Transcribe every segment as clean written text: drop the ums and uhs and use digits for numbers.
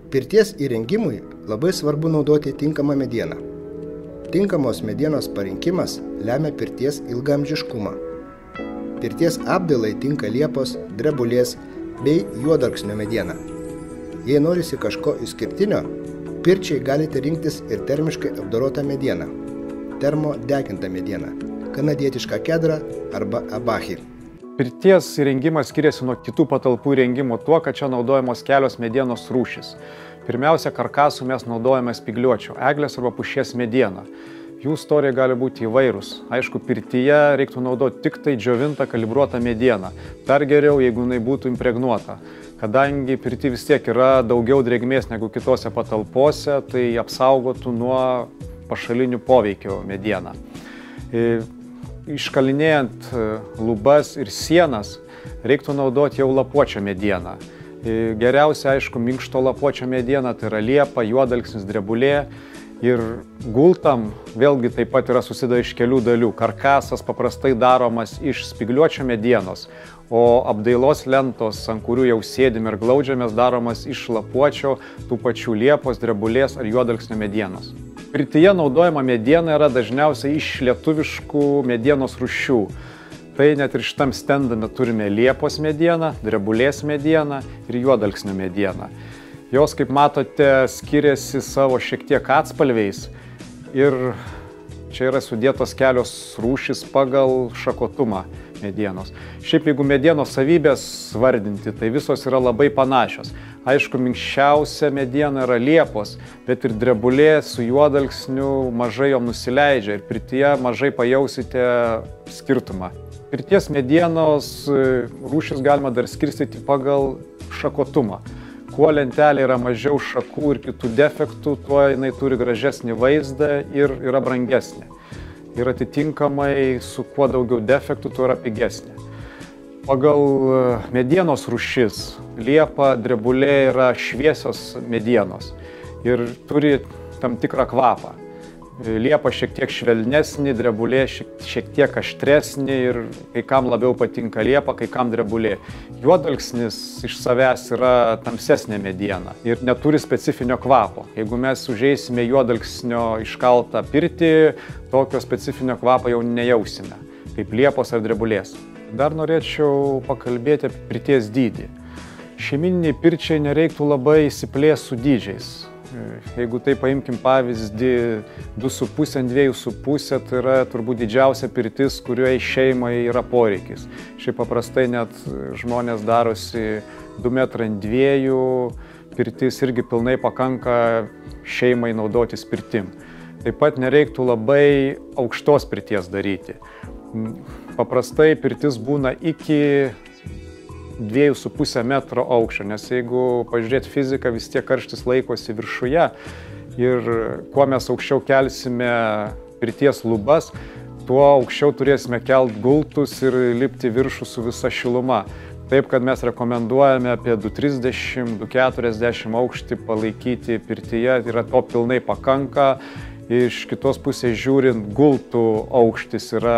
Pirties įrengimui labai svarbu naudoti tinkamą medieną. Tinkamos medienos parinkimas lemia pirties ilgaamžiškumą. Pirties apdailai tinka liepos, drebulės bei juodalksnio mediena. Jei norisi kažko išskirtinio, pirčiai galite rinktis ir termiškai apdorotą medieną, termodegintą medieną, kanadietišką kedrą arba abachį. Pirties įrengimas skiriasi nuo kitų patalpų įrengimo tuo, kad čia naudojamos kelios medienos rūšys. Pirmiausia, karkasų mes naudojame spygliuočių, eglės arba pušies medieną. Jų storiai gali būti įvairūs. Aišku, pirtyje reiktų naudoti tik tai džiovintą kalibruotą medieną. Dar geriau, jeigu jinai būtų impregnuota. Kadangi pirty vis tiek yra daugiau drėgmės negu kitose patalpose, tai apsaugotų nuo pašalinių poveikio medieną. Iškalinėjant lubas ir sienas reiktų naudoti jau lapuočio medieną. Geriausia, aišku, minkšto lapuočio mediena, tai yra liepa, juodalksnis, drebulė. Ir gultam vėlgi taip pat yra susideda iš kelių dalių. Karkasas paprastai daromas iš spygliuočio medienos, o apdailos lentos, ant kurių jau sėdim ir glaudžiamės, daromas iš lapuočio, tų pačių liepos, drebulės ar juodalksnio medienos. Pirtyje naudojama mediena yra dažniausiai iš lietuviškų medienos rūšių. Tai net ir šitam stendame turime liepos medieną, drebulės medieną ir juodalksnio medieną. Jos, kaip matote, skiriasi savo šiek tiek atspalviais ir čia yra sudėtos kelios rūšys pagal šakotumą medienos. Šiaip jeigu medienos savybės vardinti, tai visos yra labai panašios. Aišku, minkščiausia mediena yra liepos, bet ir drebulė su juodalksniu mažai jom nusileidžia ir pirtyje mažai pajausite skirtumą. Pirties medienos rūšis galima dar skirstyti pagal šakotumą. Kuo lentelė yra mažiau šakų ir kitų defektų, tuo jinai turi gražesnį vaizdą ir yra brangesnė. Ir atitinkamai su kuo daugiau defektų, tuo yra pigesnė. Pagal medienos rūšis liepa, drebulė yra šviesios medienos ir turi tam tikrą kvapą. Liepa šiek tiek švelnesnė, drebulė šiek tiek aštresnė ir kai kam labiau patinka liepa, kai kam drebulė. Juodalksnis iš savęs yra tamsesnė mediena ir neturi specifinio kvapo. Jeigu mes užeisime juodalksnio iškaltą pirtį, tokio specifinio kvapo jau nejausime, kaip liepos ar drebulės. Dar norėčiau pakalbėti apie pirties dydį. Šeimyniniai pirčiai nereiktų labai įsiplėsti su dydžiais. Jeigu tai paimkim pavyzdį 2,5 ant 2,5, tai yra turbūt didžiausia pirtis, kurioje šeimai yra poreikis. Šiaip paprastai net žmonės darosi 2 metrai ant 2, pirtis irgi pilnai pakanka šeimai naudotis pirtim. Taip pat nereiktų labai aukštos pirties daryti. Paprastai pirtis būna iki 2,5 metro aukščio, nes jeigu pažiūrėt fiziką, vis tiek karštis laikosi viršuje ir kuo mes aukščiau kelsime pirties lubas, tuo aukščiau turėsime kelt gultus ir lipti viršų su visa šiluma. Taip, kad mes rekomenduojame apie 2,30, 2,40 aukštį palaikyti pirtyje, yra to pilnai pakanka. Iš kitos pusės žiūrint, gultų aukštis yra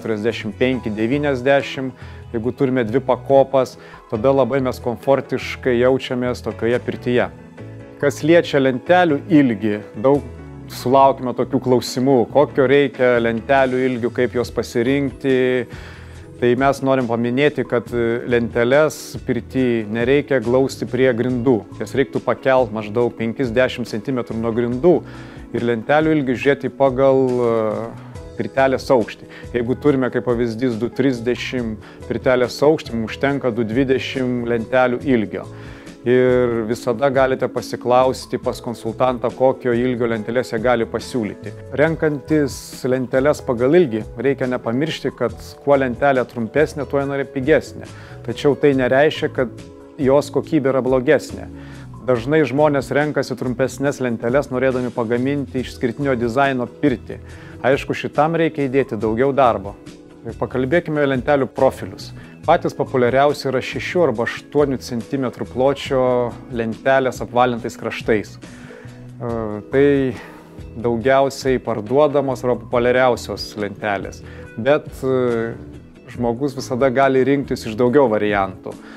45-90, jeigu turime 2 pakopas, tada labai mes komfortiškai jaučiamės tokioje pirtyje. Kas liečia lentelių ilgį, daug sulaukime tokių klausimų, kokio reikia lentelių ilgių, kaip jos pasirinkti. Tai mes norim paminėti, kad lenteles pirty nereikia glausti prie grindų. Jas reiktų pakelt maždaug 5-10 cm nuo grindų ir lentelių ilgį žiūrėti pagal pirtelės aukštį. Jeigu turime kaip pavyzdys 2,30 pirtelės aukštį, mums užtenka 2,20 lentelių ilgio. Ir visada galite pasiklausti pas konsultantą, kokio ilgio lentelės jie gali pasiūlyti. Renkantis lenteles pagal ilgį, reikia nepamiršti, kad kuo lentelė trumpesnė, tuo jinai yra pigesnė. Tačiau tai nereiškia, kad jos kokybė yra blogesnė. Dažnai žmonės renkasi trumpesnės lenteles, norėdami pagaminti išskirtinio dizaino pirtį. Aišku, šitam reikia įdėti daugiau darbo. Pakalbėkime lentelių profilius. Patys populiariausi yra 6 arba 8 cm pločio lentelės apvalintais kraštais. Tai daugiausiai parduodamos arba populiariausios lentelės. Bet žmogus visada gali rinktis iš daugiau variantų.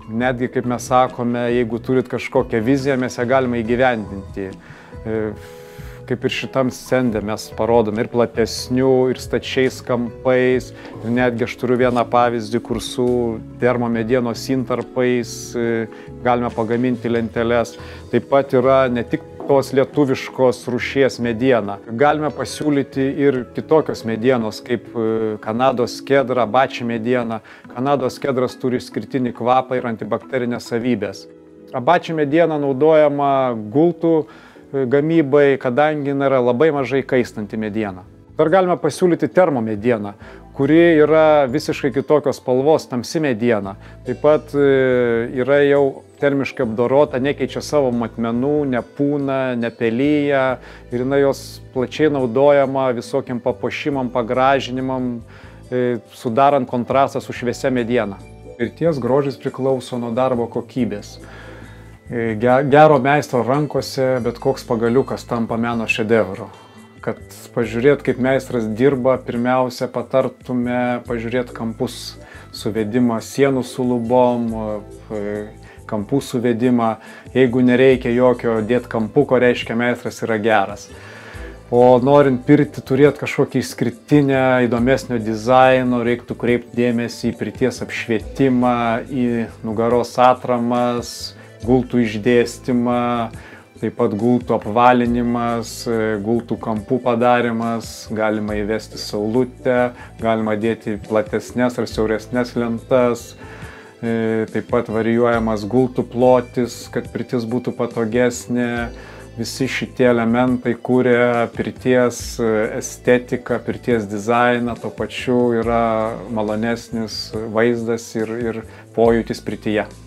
netgi, kaip mes sakome, jeigu turit kažkokią viziją, mes ją galime įgyvendinti. Kaip ir šitam stende mes parodome ir platesnių, ir stačiais kampais. Ir netgi aš turiu vieną pavyzdį, kur su termomedienos intarpais galime pagaminti lenteles. Taip pat yra ne tik tos lietuviškos rūšies mediena. Galime pasiūlyti ir kitokios medienos, kaip Kanados kedra, abači mediena. Kanados kedras turi išskirtinį kvapą ir antibakterinės savybės. Abači mediena naudojama gultų gamybai, kadangi yra labai mažai kaistanti mediena. Dar galime pasiūlyti termomedieną, kuri yra visiškai kitokios spalvos, tamsi mediena. Taip pat yra jau termiškai apdorota, nekeičia savo matmenų, nepūna, nepelyja ir jinai jos plačiai naudojama visokiam papuošimam, pagražinimam, sudarant kontrastą su šviesia mediena. Pirties grožis priklauso nuo darbo kokybės. Gero meistro rankose bet koks pagaliukas tampa meno šedevru. Kad pažiūrėt, kaip meistras dirba, pirmiausia patartume pažiūrėt kampus suvedimą, sienų su lubom, kampų suvedimą. Jeigu nereikia jokio dėt kampuko, reiškia meistras yra geras. O norint pirtį turėti kažkokį išskirtinę, įdomesnio dizaino, reiktų kreipti dėmesį į pirties apšvietimą, į nugaros atramas, gultų išdėstymą, taip pat gultų apvalinimas, gultų kampų padarimas, galima įvesti saulutę, galima dėti platesnės ar siauresnės lentas, taip pat varijuojamas gultų plotis, kad pirtis būtų patogesnė. Visi šitie elementai kuria pirties estetiką, pirties dizainą, tuo pačiu yra malonesnis vaizdas ir pojūtis pirtyje.